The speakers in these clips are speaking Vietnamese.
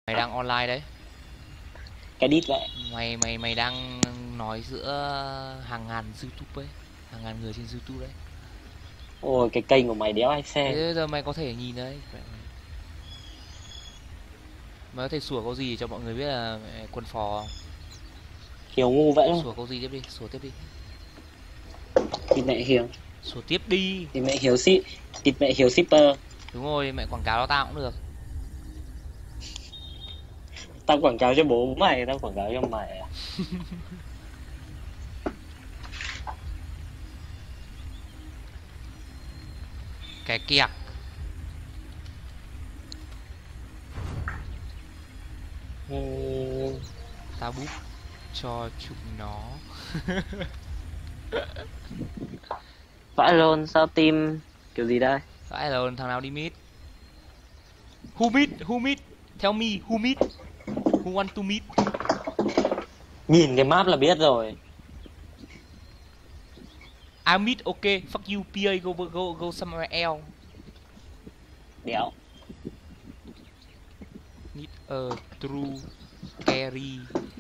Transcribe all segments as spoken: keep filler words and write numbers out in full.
Mày đang online đấy. Cái đít vậy. Mày mày mày đang nói giữa hàng ngàn YouTube ấy, hàng ngàn người trên YouTube đấy. Ôi cái kênh của mày đéo ai xem. Thế giờ mày có thể nhìn đấy. Mày có thể sủa câu gì cho mọi người biết là quần phò không? Hiểu ngu vậy luôn. Sủa câu gì tiếp đi, sủa tiếp đi. Thì mẹ hiểu. Sủa tiếp đi. Thì mẹ hiểu ship. Thì mẹ hiểu shipper. Đúng rồi, mẹ quảng cáo cho tao cũng được. Tao quảng cáo cho bố mày, tao quảng cáo cho mày à? Cái kẹc. uhm... Tao búp cho chúng nó. Vãi luôn, sao team kiểu gì đây? Vãi luôn, thằng nào đi mid? Who mid? Who mid? Tell me, who mid? Who want to meet? Nhìn cái map là biết rồi. I mid, okay, fuck you, pê a, go go go somewhere else. Đéo. Need a true carry.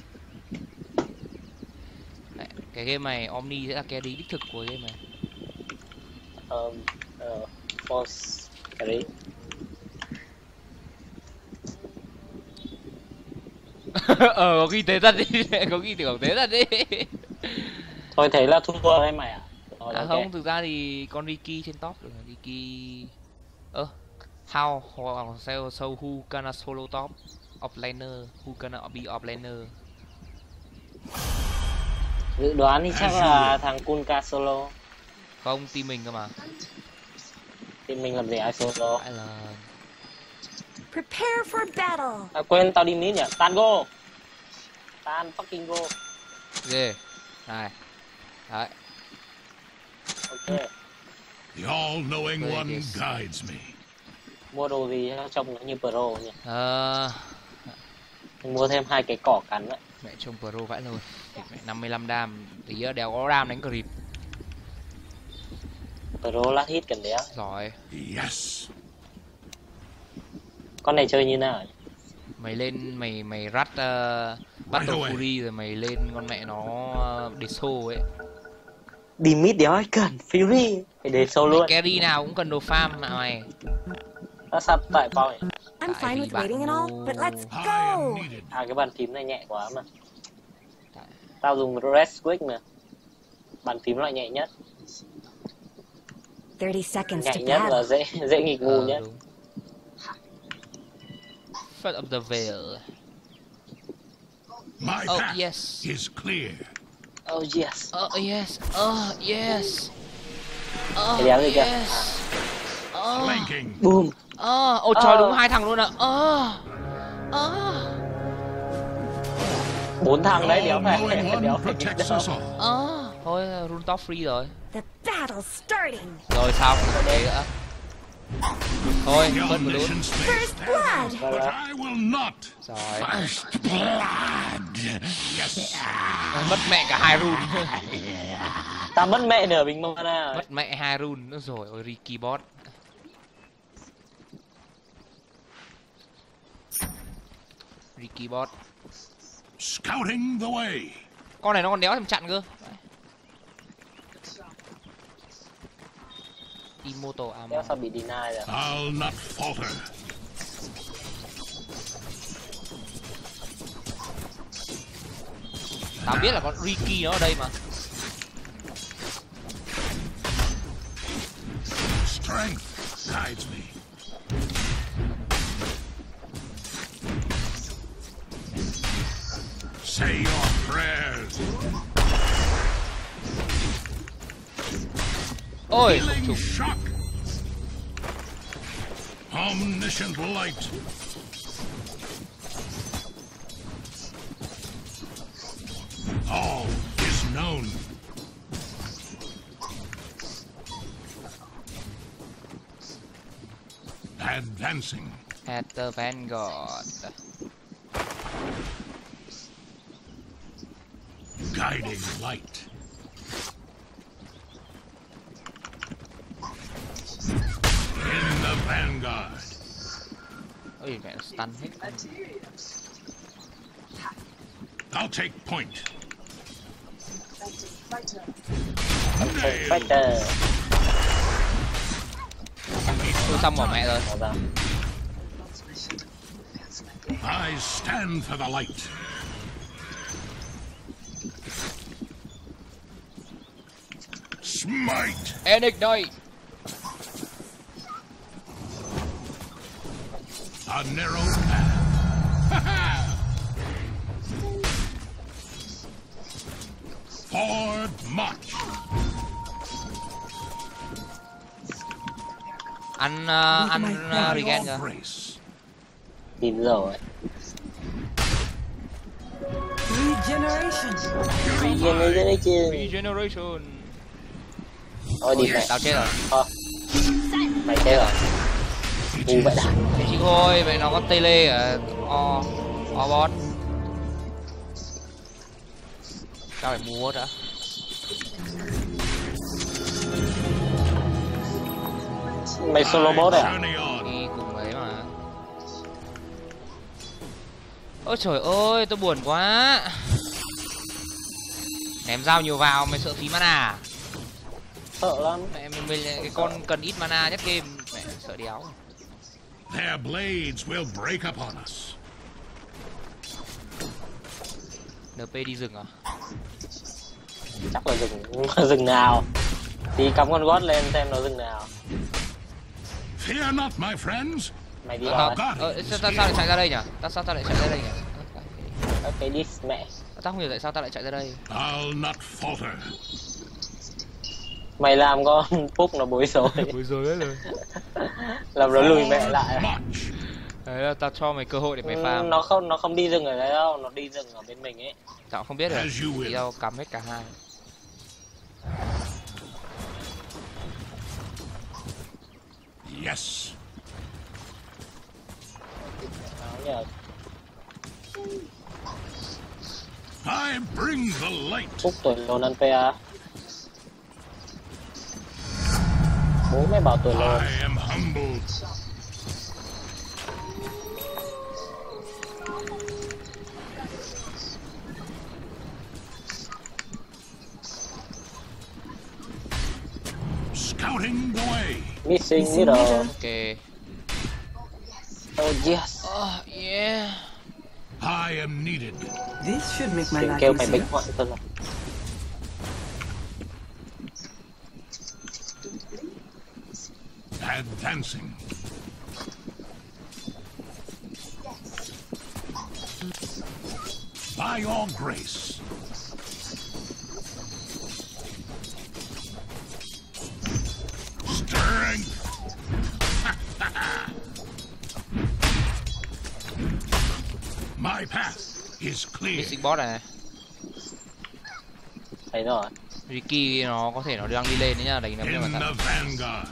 Đấy, cái game này Omni sẽ là carry đích thực của game này. Um, uh, force carry. Ờ, có khi thế thật đi, có khi tưởng thế thật đi. Thôi thế là thua đấy mày à? Rồi, À okay. không, thực ra thì con Ricky trên top rồi, Ricky. Ơ, uh, how or so, so who gonna solo top offlaner, who gonna be offlaner? Dự đoán thì chắc là thằng Kunka solo. Không, team mình cơ mà. Team mình làm gì ai solo? Phải là Prepare for battle. À, quên tao đi mid nhỉ? Tan go. Tan fucking go. ghê. Này. Đấy. Ok. The all-knowing one guides me. Mua đồ gì trông nó như pro nhỉ? Ờ... Mua thêm hai cái cỏ cắn đấy. Mẹ trông pro vãi luôn. Mẹ năm mươi lăm đam, tí đéo có đam đánh creep. Pro lát hit cần đéo. Giỏi. Yes. Con này chơi như nào nhỉ? Mày lên mày mày rắt uh, Battle Fury rồi mày lên con mẹ nó uh, Deso ấy. Đi mid đéo ai cần Fury phải Deso luôn. Carry nào cũng cần đồ farm mà mày. Nó sắp tại bao nhỉ? I'm fine with waiting and all, but let's go. À cái bàn phím này nhẹ quá mà. Tao dùng rest quick mà. Bàn phím loại nhẹ nhất. thirty seconds nhẹ to nhất battle. là dễ dễ nghịch ngu nhất. First of the veil. My Oh path yes. is clear. Oh yes. Oh yes. Oh yes. Oh Cái đéo gì kìa? yes. Oh. Flanking. Boom. Ờ, ôi trời, đúng hai thằng luôn ạ. Ờ. Ờ. Bốn thằng đấy đéo phải All-knowing one đéo phải protects đâu. us all. Ờ, thôi rune top free rồi. The battle's starting. Rồi sao không đấy nữa. Thôi, The phân một lúc. omniscience may First blood. stand, but I will not. Rồi. First blood. Yes. Mất mẹ cả hai rune. Tao mất mẹ nửa bình mana. Mất mẹ hai rune nữa rồi, ôi Ricky bot. Ricky bot. Scouting the way. Con này nó còn đéo thèm chặn cơ. Immortal armor. Đéo sao bị deny rồi. I'll not falter. Tao biết là con Ricky nó ở đây mà. Strength guides me. Say your prayers. Ôi, không Healing trúng. shock. Omniscient light. All is known. Advancing. At the Vanguard. Guiding light. In the Vanguard. Ôi mẹ stun hết. I'll take point. Fighter. Tôi xong rồi mẹ rồi. I stand for the light. Smite. And ignite. A narrow path. Forward march. Anh uh, anh uh, regen kìa. Tìm rồi. Regeneration. Regeneration. Regeneration. Thôi đi mẹ. Tao chết rồi. Thôi. Mày chết rồi. Ngu vậy đã. Để chị thôi, vậy nó có tele ở o o bot. Tao phải mua đã. Mày solo boss đấy à? Đi cùng ấy mà. Ôi trời ơi, tôi buồn quá. Ném dao nhiều vào, mày sợ phí mana à? Sợ lắm. Mẹ mình, mình cái con cần ít mana nhất game, mẹ sợ đéo. Their blades will break upon us. en pê đi rừng à? Chắc là rừng rừng nào. Đi cắm con gót lên xem nó rừng nào. Fear not, my friends. Mày đi Ờ, đâu ờ, đấy? ờ, sao, sao, sao lại chạy ra đây nhỉ? Tao sao tao lại chạy ra đây nhỉ? Ok đi mẹ. Tao không hiểu tại sao tao lại chạy ra đây. I'll not falter. Mày làm con Phúc nó bối rối. Bối rối đấy rồi. Làm nó lùi mẹ lại. Đấy là tao cho mày cơ hội để mày farm. Nó không nó không đi rừng ở đấy đâu, nó đi rừng ở bên mình ấy. Tao không biết rồi. Thì tao cắm hết cả hai. Yes. I bring the light. Phúc tuổi lồn ăn pê a. Bố mày bảo tuổi lồn. I am humbled. Scouting the way. Missing middle. Ok. Oh yes. Oh yeah. I am needed. This should make my Đừng life kêu mày easier. bích hoạn tôi là. Advancing. By your grace. Strength. My path is clear. Missing boss này. Thấy rồi. Ricky nó có thể nó đang đi lên đấy nha, đánh nó In mà the vanguard.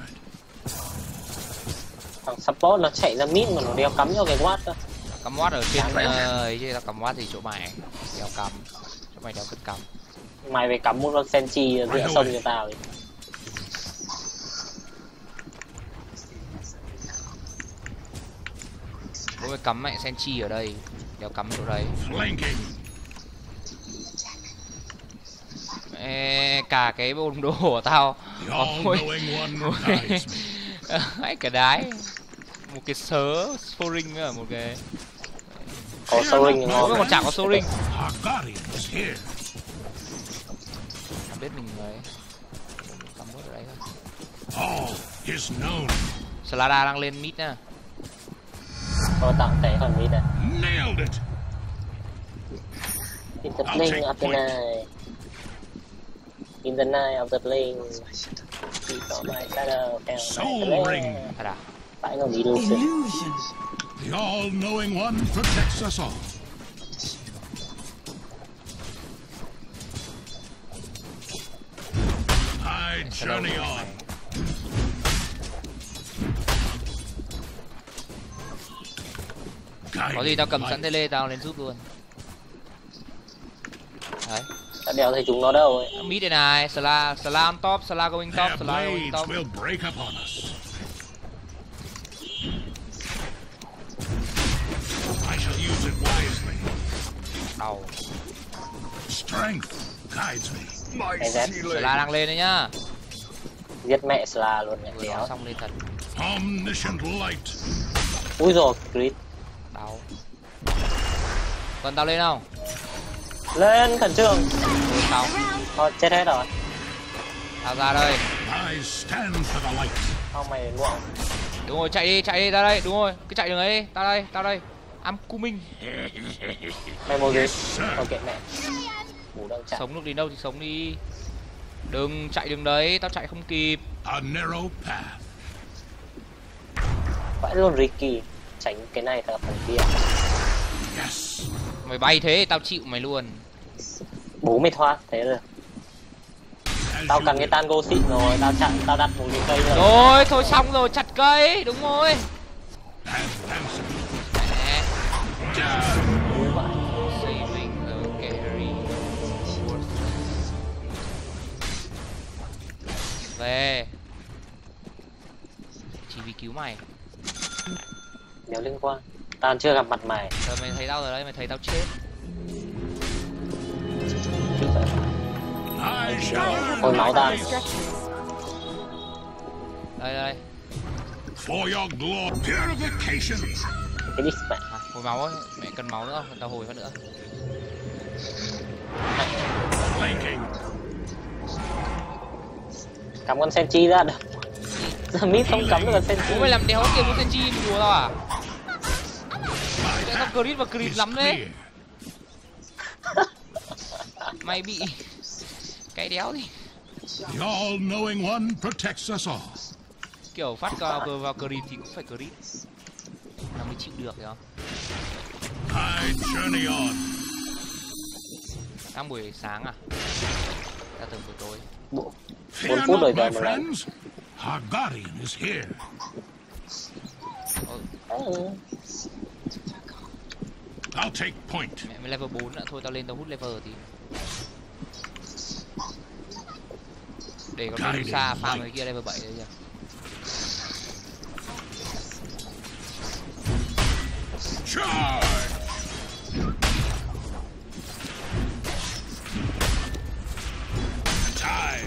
Thằng support nó chạy ra mid mà nó đeo cắm cho cái quát cơ. cắm watt ở trên uh, ấy chứ, tao cắm watt gì chỗ mày đeo cắm, chỗ mày đeo cất cắm. Mày phải cắm một con Senchi giữa sông cho tao đi. Bố mày cắm mẹ Senchi ở đây, đeo cắm chỗ đây. Flanking. Ê, cả cái bồn đồ của tao ôi ấy cái đái, một cái sớ Soring với một cái có Soring ngon, còn chả có Soring. Không biết mình ấy cắm bớt ở đây thôi. Slada đang lên mid nha. có tặng thế còn mid này. In the blink of the night. In the night of the blink. He saw my shadow down my leg. Phải không illusion. The all-knowing one protects us all. I journey on. Có gì tao cầm sẵn tele tao lên giúp luôn. Đấy. Đã đeo thấy chúng nó đâu ấy. Mid đây này, Sla, Sla on top, Sla going top, Sla going top. Will break upon us. I shall use it wisely. Đầu. strength guides me. My Sla đang lên đấy nhá. Giết mẹ Sla luôn nhỉ. Vừa nói xong lên thật. Omniscient light. Úi rồi, crit. Đau. Cần tao lên không? Lên khẩn trương. Ôi tao. Thôi chết hết rồi. Tao ra đây. I stand for the light. Không mày muộn. Đúng rồi, chạy đi, chạy đi, ra đây, đúng rồi. Cứ chạy đường ấy đi, tao đây, tao đây. I'm coming. Mày mua gì? Ok mẹ. Ngủ đang chạy. Sống được đến đâu thì sống đi. Đừng chạy đường đấy, tao chạy không kịp. A narrow path. Vãi luôn Ricky. Tránh cái này thằng thằng kia. Yes. Mày bay thế, tao chịu mày luôn. Bố mày thoát, thế rồi. Tao cần cái tango xịn rồi, tao chặn, tao đặt một cái cây rồi. Rồi, thôi xong rồi, chặt cây, đúng rồi. Mẹ. Saving the carry. Về. Chỉ vì cứu mày. Nếu liên quan. Tao chưa gặp mặt mày. Giờ mày thấy tao rồi đấy, mày thấy tao chết. Ôi máu tao. Đây đây. For your glory, purification. Cái đi mẹ. À, hồi máu ấy, mẹ cần máu nữa không? Tao hồi phát nữa. Blinking. Cắm con Senchi ra được. Giờ mít không cắm được con Senchi. Ủa mày làm đéo tiền con Senchi đùa tao à? Tao crit và crit lắm đấy. Mày bị cái đéo gì? The all-knowing one protects us all. Kiểu phát vào vào crit thì cũng phải crit. Nó mới chịu được hiểu không? I journey on. Đang buổi sáng à? Ta tưởng buổi tối. bốn Fear phút rồi not, giờ my mà lại. friends. Our guardian is here. Ồ, I'll take point. mẹ mày level bốn nữa, thôi tao lên tao hút level thì. Để con Medusa farm người kia level bảy đấy kìa. Charge! Time.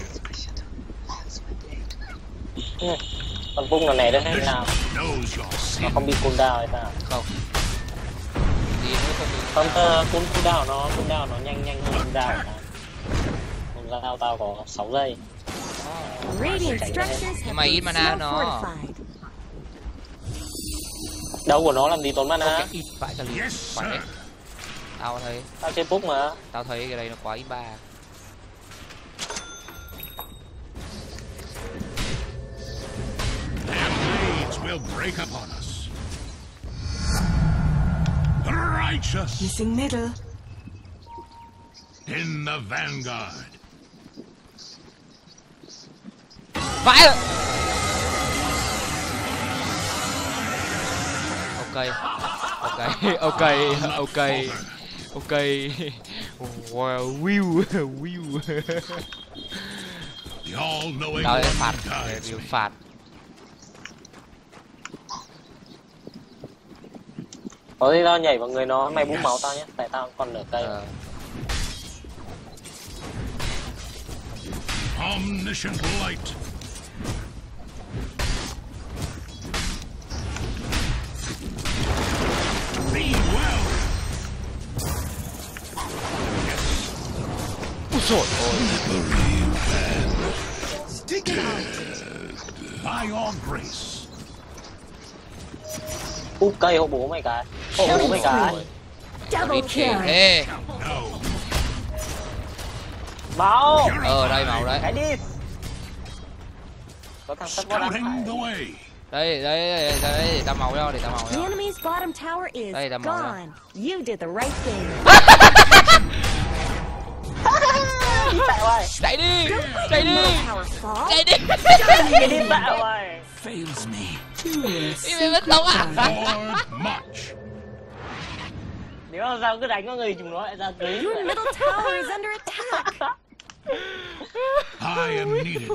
Con vung nó này được thế nào? Knows your sin. Nó không bị cooldown hay sao? Không. Gì nữa không bị. Không tơ cool cooldown nó cooldown nó nhanh nhanh hơn cooldow của tao. Cooldown tao có sáu giây. Radiant structures Nhưng have mà ít been mana so nó. fortified. Đâu của nó làm gì tốn mana? Cái ít vãi cho liền. Yes, Khỏe. sir. Tao thấy, Tao chơi Phúc mà. tao thấy cái này nó quá ít ba. Their blades will break upon us. Righteous Missing middle. in the vanguard. Vãi rồi. Ok. Ok, ok, ok. Ok. Wow, view, view. The all-knowing Tao one sẽ phạt, guides review me. phạt. Có gì tao nhảy vào người nó, mày búng máu tao nhé. Tại tao còn nửa cây. Ờ. Omniscient light. Be well. Úi dồi ôi. By your grace. Úp cây hộ bố mày cái. Hộ bố mày cái. Double Ít kill. thế. No. Máu. Ờ đây màu đấy. Cái đi. Có thằng sắp có đang Scouting phải. the way. Đây, đây, đây, đây, để tao màu cho, để tao màu The cho. enemy's bottom tower is Đây, đã mở ra. gone. You did the right thing. Tại ơi. Chạy đi, chạy đi, Tower fall. chạy đi. Cái đi tại ơi. Fails me. Đi mày mất tóc à? Forward march. Nếu mà sao cứ đánh con người chúng nó lại ra cưới. Your middle tower is under attack. I am needed.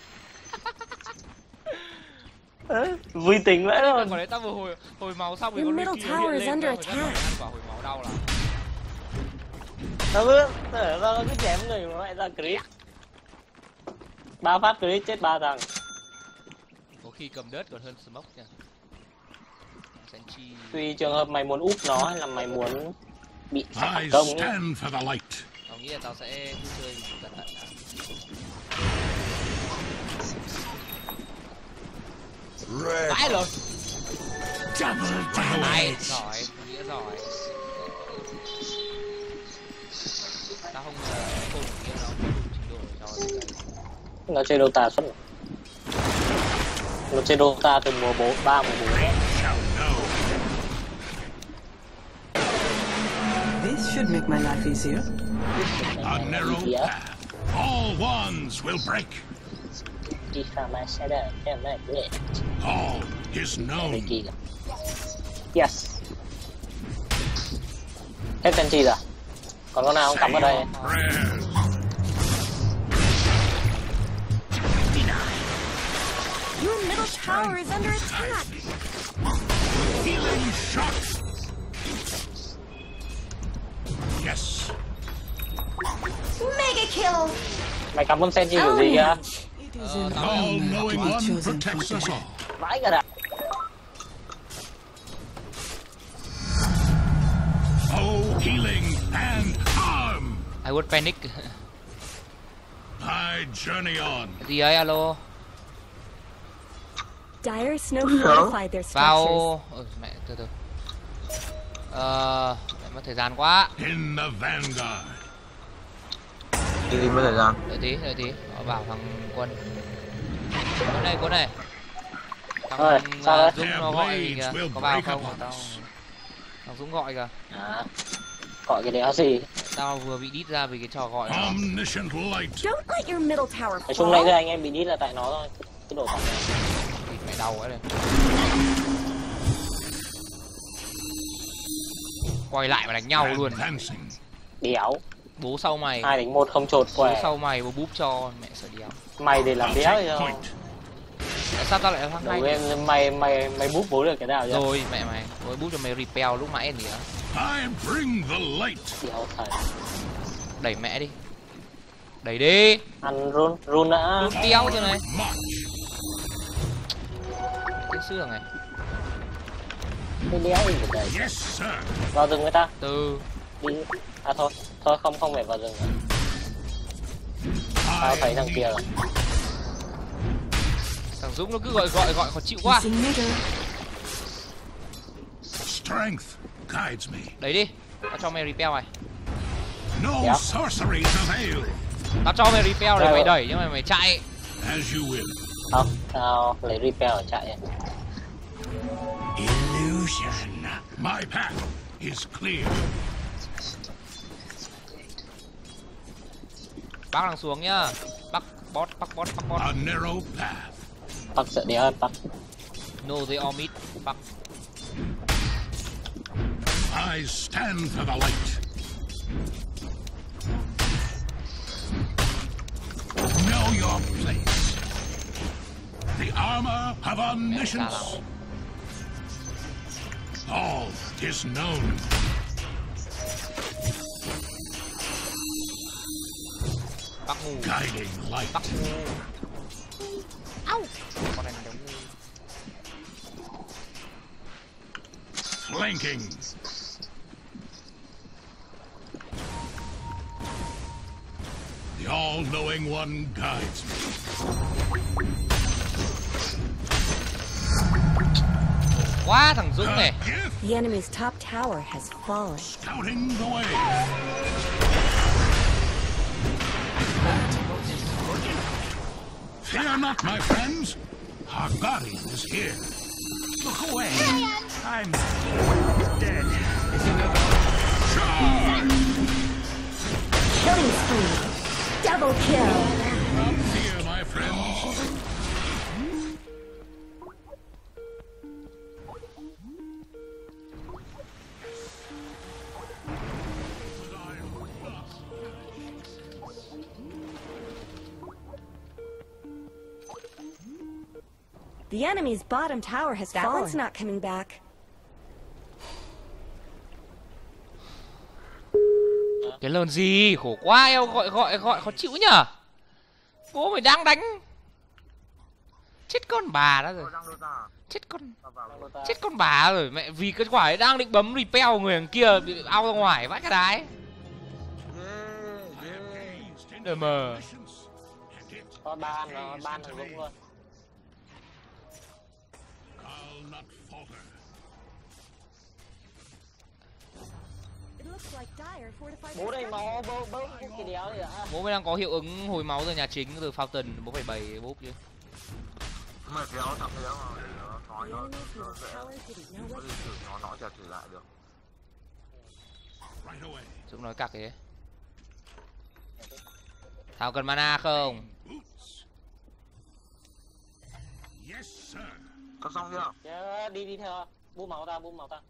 Vui tính vậy Còn luôn. đấy tao vừa hồi hồi máu xong thì Your con middle Ricky tower hiện is lên under tao phải attack. ăn quả hồi máu đau là. Nó cứ nó cứ chém người mà lại ra crit. Ba phát crit chết ba thằng. Có khi cầm đất còn hơn smoke nha. Senchi. Tùy trường hợp mày muốn úp nó hay là mày muốn bị phản công ấy. Tao nghĩ là tao sẽ cứ chơi cẩn thận đã. Vãi rồi. Này, giỏi, nghĩa giỏi. Tao không ngờ không nghĩa nó trình độ cho nó chơi Dota suốt. Nó chơi Dota từ mùa bốn, ba mùa bốn. This should make my life easier. A narrow path. All wands will break. All is known. Yes. Hết chân chi rồi. Còn con nào không cắm ở đây? Your middle tower is under attack. Healing shot. Yes. Mega kill. Mày cắm con sen chi kiểu gì kìa? All knowing one protects us all. Vãi cả đã. Oh, healing and harm. I would panic. I journey on. Gì ấy, alo. Dire Snow fortified their structures. Vào. Ừ, mẹ từ từ. Ờ, mẹ mất thời gian quá. In the vanguard. Đi đi mất thời gian. Đợi tí, đợi tí. Họ bảo thằng quân. Quân này, quân này. Thằng Ơi, sao đấy? Dũng nó gọi mình kìa. Có vào không? Tao... Thằng Dũng gọi kìa. À, gọi cái đéo gì? Tao vừa bị đít ra vì cái trò gọi đó. Omniscient light. Don't let your middle tower Nói chung nãy fall. giờ anh em bị đít là tại nó thôi. Cái đồ thằng này. Thịt mẹ đau quá đây. Quay lại và đánh nhau luôn. Advancing. Đéo. Bố sau mày. Hai đánh một không chột Bố quẻ. sau mày, bố búp cho mẹ sợ đéo. Mày để làm I'll đéo take rồi. point. Tại sao tao lại là thằng Đầu hay? em mày mày mày búp bố được cái nào chứ? Rồi mẹ mày, bố búp cho mày repel lúc nãy gì á. I bring the light. Đéo thật. Đẩy mẹ đi. Đẩy đi. Ăn run run đã. Run đéo cho này. March. Cái xương này. Cái đéo gì vậy? Yes, sir. Vào rừng người ta. Từ. Đi. À thôi, thôi không không phải vào rừng rồi. Tao thấy thằng kia rồi. Thằng Dũng nó cứ gọi gọi gọi khó chịu quá. Strength guides me. Đẩy đi. Tao cho mày repel mày. No Yeah. sorceries avail. Tao cho mày repel để Rồi. mày đẩy nhưng mà mày chạy. As you will. Không, tao lấy repel ở chạy. Illusion. My path is clear. Bác thằng xuống nhá. Bắt bot, bắt bot, bắt bot. A narrow path. Bắt sợ đéo hơn, bắt. No they all meet. Bắt. I stand for the light. Know your place. The armor of omniscience. All is known. Bắt ngu. Guiding light. Bắt ngu. Au. Con này nó ngu. Flanking. The all-knowing one guides me. Quá thằng Dũng A này. gift The enemy's top tower has fallen. scouting the way. Fear not, my friends. Our guardian is here. Look away. I'm dead. Charge! Killing spree. Double kill. Not fear, my friends. The enemy's bottom tower has fallen. That one's not coming back. Cái lờn gì? Khổ quá, eo gọi gọi gọi khó chịu nhở. Bố mày đang đánh. Chết con bà đó rồi. Chết con Chết con bà rồi. Mẹ vì cái quả ấy đang định bấm repel người thằng kia bị out ra ngoài vãi cái đái. Đờ mờ. Có ban nó ban thằng Dũng luôn. Bố đây máu bố bố cái đéo gì ạ? Bố mới đang có hiệu ứng hồi máu từ nhà chính từ Fountain, bố phải bày bốp chứ. Mà kéo thằng kéo mà nó nói nó nó sẽ nó nó chả chửi lại được. Dũng nói cặc thế. Thảo cần mana không? Có xong chưa? Yeah, đi đi theo. Bú máu ta, bú máu ta.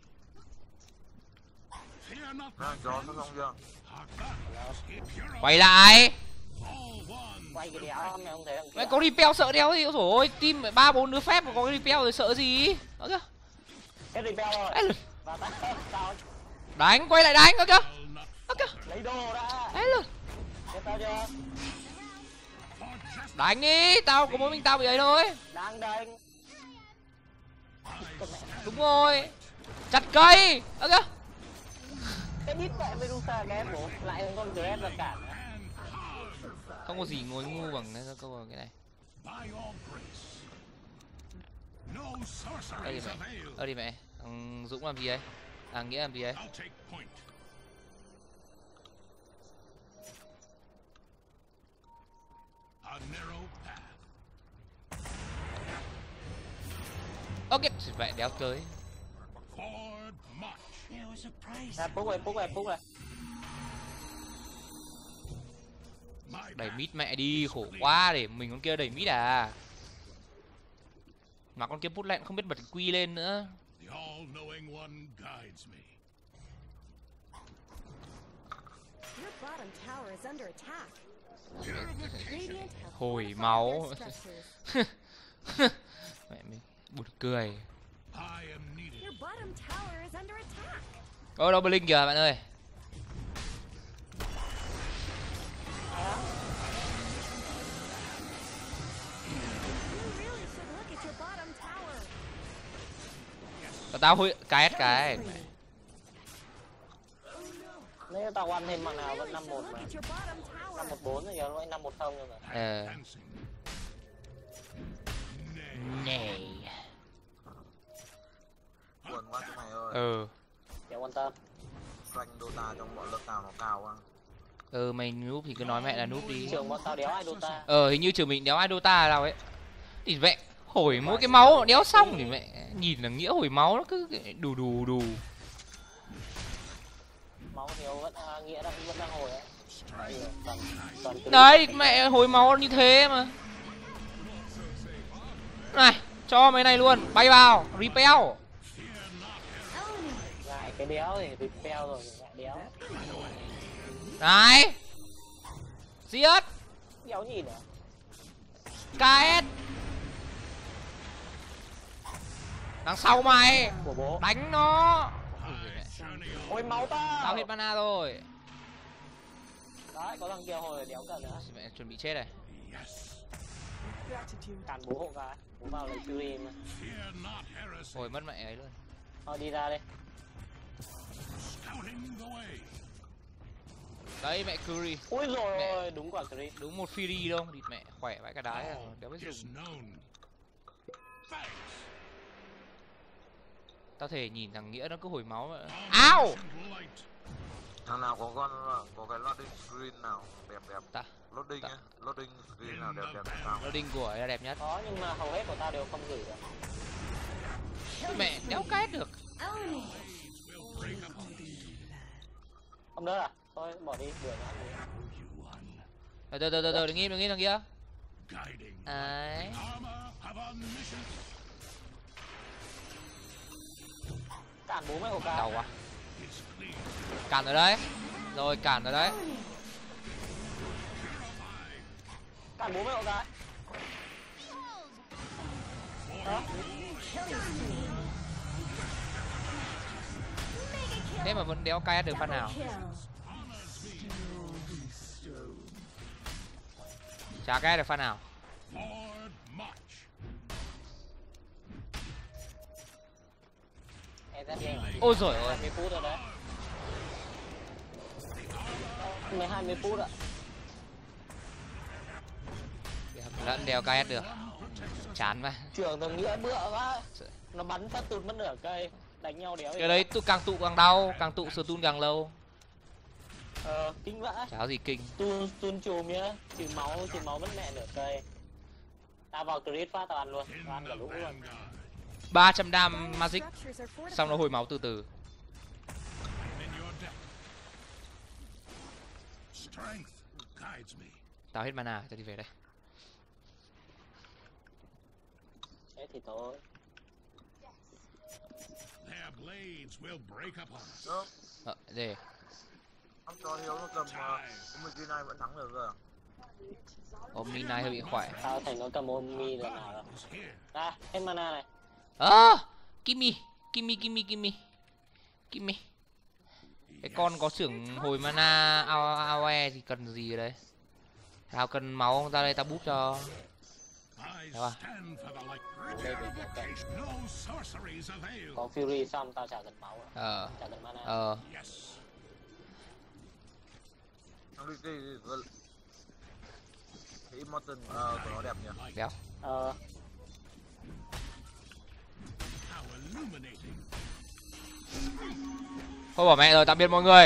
Ra gió có xong chưa? Quay lại. Quay cái đéo mày không thấy thằng kia. Mày có repel sợ đéo gì? Ôi dồi ôi, team ba bốn đứa phép mà có cái repel rồi sợ gì? Đó kìa. Cái repel rồi. Đấy, Và ta sao? đánh, quay lại đánh đó kìa. Đó kìa. Lấy đồ đã. Đấy luôn. Tiếp tao chưa? Đánh đi, tao có mỗi mình tao bị ấy thôi. Đang đánh. Đúng rồi. Chặt cây. Đó kìa. Cái đít mẹ Medusa ghép bố. Lại thằng con Dread là cản. Không có gì ngồi ngu bằng cái câu cái này. Ơ đi mẹ. Ơ đi mẹ. Thằng Dũng làm gì đấy? Thằng Nghĩa làm gì đấy? Ok, mẹ đéo tới. À, Phúc ơi, Phúc ơi, Phúc ơi. Đẩy mít mẹ đi, khổ quá, để mình con kia đẩy mít à. Mà con kia put lại không biết bật quy lên nữa. Hồi máu. Mẹ mình buồn cười. Ôi đâu Blink kìa bạn ơi. Và tao hủy cái cái. Nếu tao ăn thêm bằng nào vẫn năm một mà. năm một bốn rồi giờ nó năm một không rồi mà. Ờ. Này. Buồn quá chúng mày ơi. Ừ. Chả quan tâm. Rank Dota trong bọn lớp tao nó cao quá. Ừ mày noob thì cứ nói mẹ là noob đi. Trường bọn tao đéo ai Dota. Ờ hình như trường mình đéo ai Dota nào ấy. Thì mẹ hồi mỗi cái máu đéo xong thì mẹ nhìn là Nghĩa hồi máu nó cứ đù đù đù. Máu thiếu vẫn à, Nghĩa đang vẫn đang hồi ấy. Toàn, toàn Đấy mẹ hồi máu như thế mà. Này cho mấy này luôn, bay vào, repel. Lại cái đéo thì repel rồi, lại đéo. Này. Giết. Đéo nhìn à? ca ét. Đằng sau mày. Của bố. Đánh nó. Ôi máu tao. Tao hết mana rồi. Đấy có thằng kia hồi đéo cần nữa. Mẹ chuẩn bị chết này. Cản bố hộ cái. Bố vào lấy Fury mà. Hồi mất mẹ ấy luôn. Thôi đi ra đi. Đấy mẹ Curry. Ui rồi mẹ. Đúng quả Curry. Đúng một Fury đâu, địt mẹ khỏe vãi cả đái à, đéo biết dùng. Tao thể nhìn thằng Nghĩa nó cứ hồi máu mà. Ao. Thằng nào có con có cái loading screen nào đẹp đẹp? Ta. Loading nhá, loading screen nào đẹp đẹp sao? Loading của ấy là đẹp nhất. Có nhưng mà hầu hết của tao đều không gửi được. Mẹ đéo cái được. Không đỡ à? Thôi bỏ đi, đuổi nó đi. Từ từ từ từ từ đừng im đừng im thằng kia. Đấy. Cản bố mày hộ cái. Đau quá. Cản ở đấy. Rồi cản ở đấy. Cản bố mày hộ cái. Đó. Thế mà vẫn đéo cay được phát nào. Chả cái được pha nào. Ôi rồi ôi. mười phút rồi đấy. mười hai mươi phút ạ. Lẫn đeo ca ét được. Chán mà. Trưởng thằng Nghĩa bữa quá. Nó bắn phát tụt mất nửa cây. Đánh nhau đéo. Cái đấy tụ càng tụ càng đau, càng tụ stun càng lâu. Ờ, kinh vãi. Cháo gì kinh. Stun stun chùm nhá, trừ máu, trừ máu mất mẹ nửa cây. Tao vào crit phát tao ăn luôn, tao ăn cả lũ luôn. ba trăm đam magic. Xong nó hồi máu từ từ. Tao hết mana, tao đi về đây. Thế thì thôi. Ờ, đây. Không cho Hiếu nó cầm Omni này vẫn thắng được rồi. Omni này hơi bị khỏe. Tao thành nó cầm Omni rồi nào rồi. Ra, hết mana này. Ơ, Gimme, gimme, gimme, gimme. Gimme. Cái con có xưởng hồi mana a o e thì cần gì ở đây? Tao cần máu không? Ra đây tao bút cho. Được không? Có Fury xong tao chả cần máu. Ờ. Chả cần mana. Ờ. Cái Immortal uh, của nó đẹp nhỉ? Béo. Ờ. Thôi bỏ mẹ rồi, tạm biệt mọi người.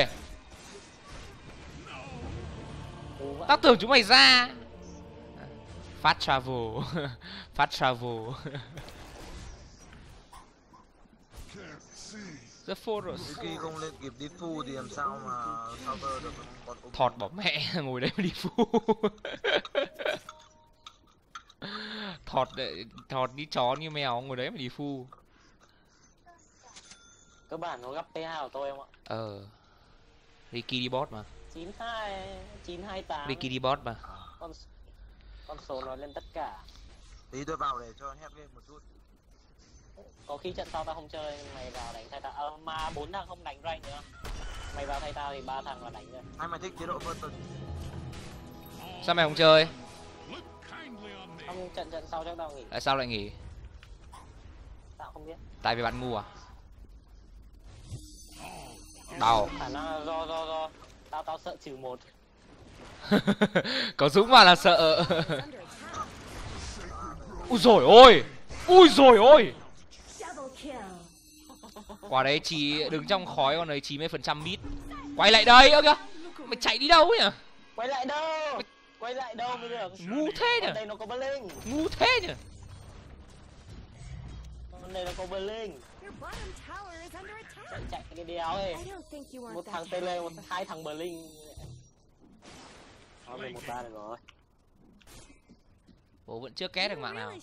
Tao tưởng chúng mày ra. Fast travel. Fast travel. Rất phô rồi. Khi không lên kịp đi phu thì làm sao mà counter được con ốm. Thọt bỏ mẹ ngồi đấy mà đi phu. Thọt thọt như chó như mèo ngồi đấy mà đi phu. Cơ bản nó gấp pê hai của tôi không ạ? Ờ. Ricky đi bot mà. chín hai chín hai tám. Ricky đi bot mà. Con con số nó lên tất cả. Tí tôi vào để cho hép game một chút. Có khi trận sau tao không chơi, mày vào đánh thay tao. Ờ, mà bốn thằng không đánh rank nữa. Mày vào thay tao thì ba thằng vào đánh rồi. Hay mày thích chế độ first turn? Sao mày không chơi? Không, trận trận sau chắc tao nghỉ. Tại sao lại nghỉ? Tao không biết. Tại vì bạn ngu à? Đau. Khả năng do do do tao tao sợ trừ một. Có Dũng mà là sợ. Ui rồi ôi. Ui rồi ôi. Quả đấy chỉ đứng trong khói, còn đấy chín mươi phần trăm mít. Quay lại đây ơ kìa. Mày chạy đi đâu nhỉ? Quay lại đâu? Mày... Quay lại đâu mới được? Ngu thế nhỉ? Đây nó có Blink. Ngu thế nhỉ? Đây nó có Blink. Chạy chạy cái đéo ấy. Một thằng tele, một hai thằng Blink. Nó về một ba được rồi. Bố vẫn chưa két được mạng nào.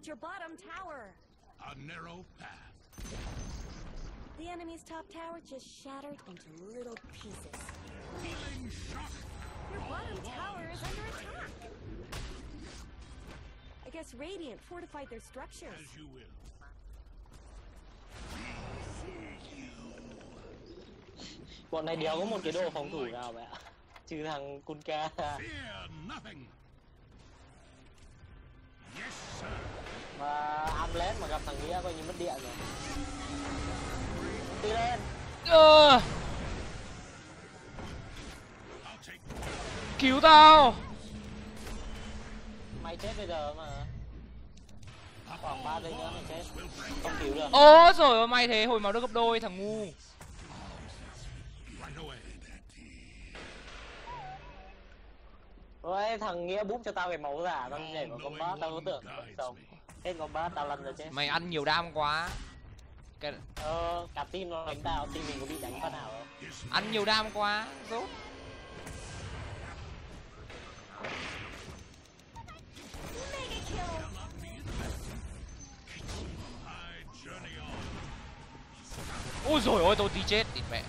The enemy's top tower just shattered into little pieces. Your bottom tower is under attack. I guess Radiant fortified their structures. Bọn này đéo có một cái đồ phòng thủ nào vậy ạ? Trừ thằng Kunka. Và Amulet mà gặp thằng Nghĩa coi như mất điện rồi. Đi lên. Ờ. Cứu tao. Mày chết bây giờ mà. Khoảng ba giây nữa mày chết. Không cứu được. Ôi rồi ôi, may thế hồi máu được gấp đôi thằng ngu. Ôi thằng Nghĩa búp cho tao cái máu giả, tao nhảy vào combat, tao có tưởng sống. Hết combat tao lăn rồi chết. Mày ăn nhiều đam quá. Cái... Ờ, cả team nó đánh tao, team mình có bị đánh phát nào không? Ăn nhiều đam quá, rốt. Ôi rồi ôi tôi tí chết, địt mẹ.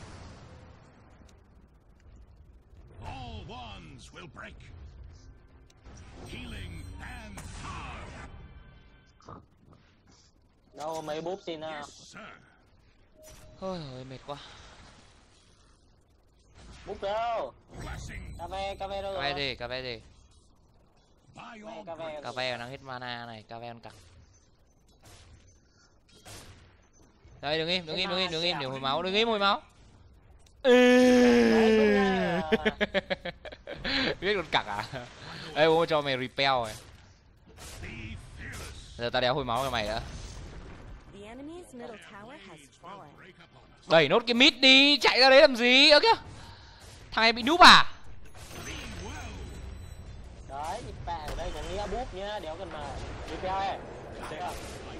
Đâu mấy búp xin nào. Ôi ơi mệt quá. Bút đâu? Cà ve, cà ve đâu Cà rồi? ve gì, cà ve gì? Này, cà ve. Cà ve đang hết mana này, cà ve ăn cặc. Đây đừng im, đừng im, đừng im, đừng im, để hồi máu, đừng im hồi máu. Biết con cặc à? Ê bố cho mày repel rồi. Giờ tao đéo hồi máu cho mày nữa. Đẩy nốt cái mid đi, chạy ra đấy làm gì? Ơ kìa. Thằng này bị núp à? Đấy, bạn ở đây có nghĩa búp nhá, đéo cần mà repel ấy. Thấy không?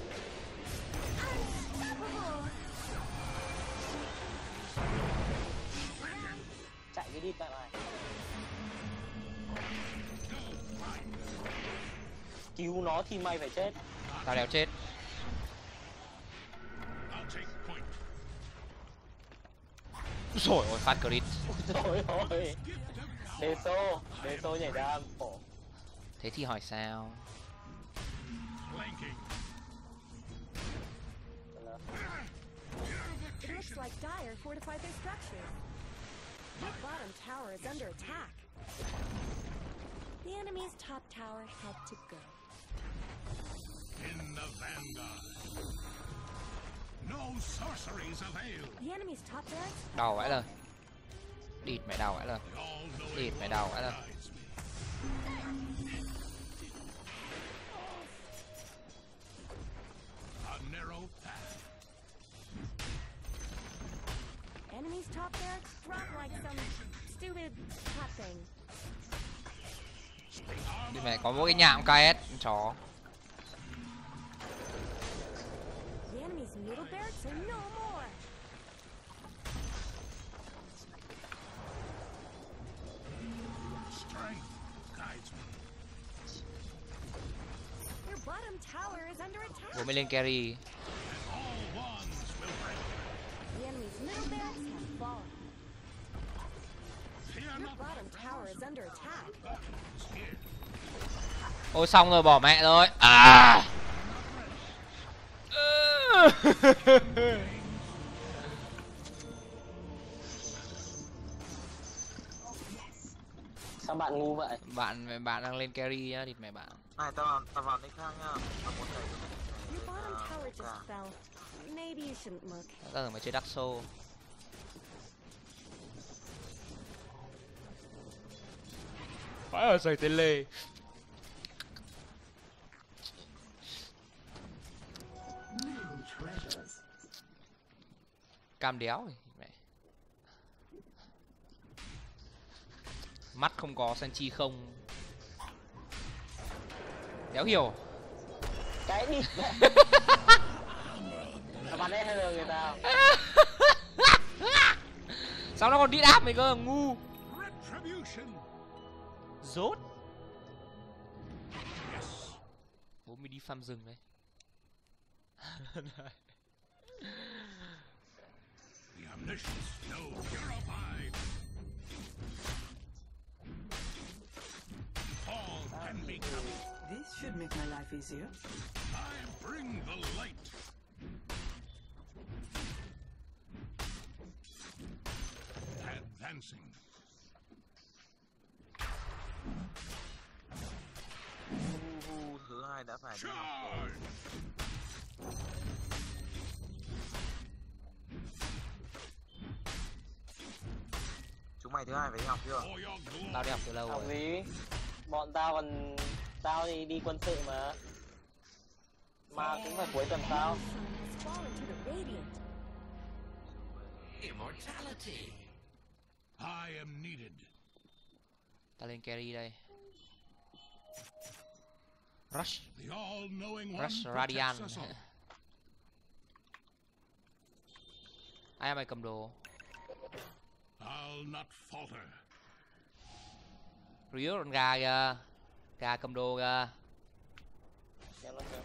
Chạy cái đi bạn này. Cứu nó thì mày phải chết. Tao đéo chết. Rồi ôi phát crit. Rồi ôi. Đề xô, đề xô nhảy đam khổ. Thế thì hỏi sao? It looks like Dire fortified their structures. Their bottom tower is under attack. The enemy's top tower had to go. In the vanguard. No sorceries avail. The enemy's top barracks. Đau vãi lời. Địt mẹ đau vãi lời. Địt mẹ đau vãi lời. A narrow path. Enemy's top barracks drop like some stupid hot thing. Đi mẹ có mỗi cái nhạm ca ét chó. The enemy's middle barracks are no more. Strength guides me. Your bottom tower is under attack. Bố mới lên carry. All wands will break. The enemy's middle barracks have fallen. Fear Your not. bottom tower is under attack. Here. Ôi xong rồi bỏ mẹ rồi. À. Sao bạn ngu vậy? Bạn bạn đang lên carry nhá, địt mẹ bạn. Này tao vào tao vào nick khác nhá. Tao muốn thấy Your bottom tower just fell. Maybe you shouldn't look. Tao tưởng mày chơi Dark Soul. Phải ở giày tên lê. Cam đéo rồi mẹ. Mắt không có, Sanchi không. Đéo hiểu. Cái đi. Bạn ấy hay là người ta. Sao nó còn đi đáp mày cơ, ngu. Retribution. Rốt. Bố mình đi farm rừng đây. The omniscient snow purified. All can be covered. This should make my life easier. I bring the light. Advancing. Hu thứ hai đã phải đi học rồi. Charge. Chúng mày thứ hai phải đi học chưa? For your glory. Tao đi học từ lâu Học rồi. gì? Bọn tao còn... Tao thì đi quân sự mà. Mà cũng phải cuối tuần tao. Sun has fallen to the radiant. Immortality. I am needed. Tao lên carry đây. Rush. The all-knowing one Rush protects Radiant. us all. Ai em mày cầm đồ? I'll not falter. Rio con gà kìa. Gà cầm đồ kìa. Xem nó xem.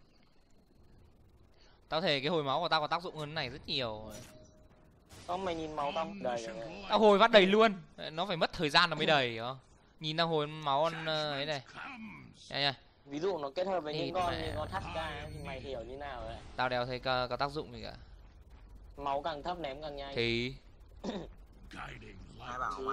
Tao thề cái hồi máu của tao có tác dụng hơn này rất nhiều. Không, mày nhìn máu tao đầy rồi. Tao hồi vắt đầy luôn. Nó phải mất thời gian nó mới đầy hiểu không? Nhìn tao hồi máu con ấy này. Nha nha. Ví dụ nó kết hợp với Thì những con mẹ- như con thắt ca thì mày hiểu như nào đấy. Tao đéo thấy có, có tác dụng gì cả. Máu càng thấp ném càng nhanh. Thì Guiding Hai light. bảo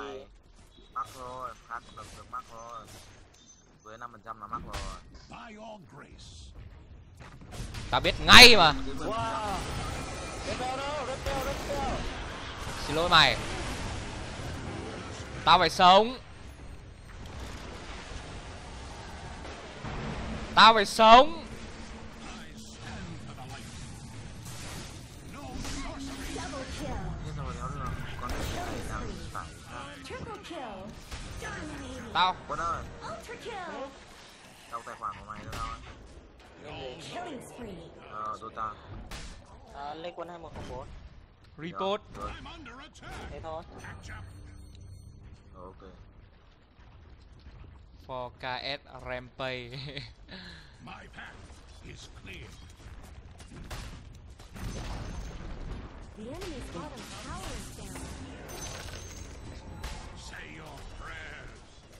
mắc rồi, phát được được mắc rồi. Với năm phần trăm là mắc rồi. By all grace. Tao biết ngay mà. Wow. Đất đeo đâu, đất đeo, đất đeo. Xin lỗi mày. Tao phải sống. Tao phải sống. Nhưng rồi nó là con này đang phải. Tao. Quân ơi. Đâu tài khoản của mày đâu ấy. Ờ, Dota. À, lên quân hai một không bốn. Report. Rồi. Thế thôi. Rồi, ok. For ca ét Rampage. My path is clear. The enemy's bottom tower is down. Say your prayers.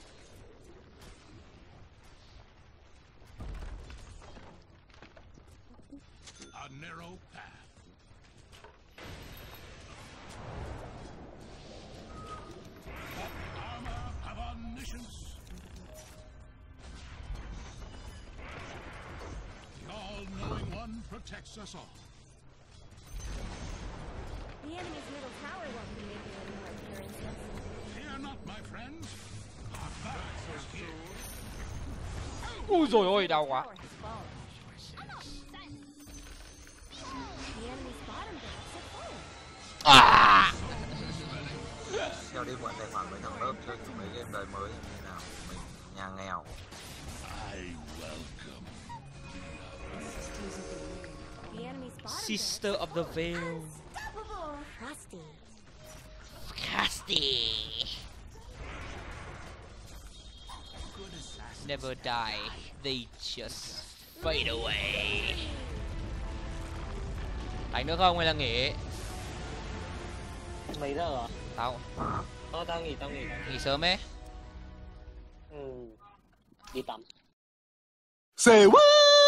A narrow path. Armor of omniscience. The all-knowing one protects us all. The enemy's middle tower won't be making any more appearances. Fear not, my friends. Our path is here. Ui rồi ôi, đau quá. Tower has fallen. The enemy's bottom barracks are full. À. Theo đi mượn tài khoản với thằng lớp chơi mấy game đời mới như nào. Mình nhà nghèo. I welcome. The enemy's bottom Sister of the Veil. unstoppable. Frosty. Casty. Never die. They just fade away. Đánh nữa không hay là nghỉ? Mấy giờ rồi? Tao Thôi tao nghỉ, tao nghỉ. nghỉ sớm ấy. Ừ. Đi tắm. Say what?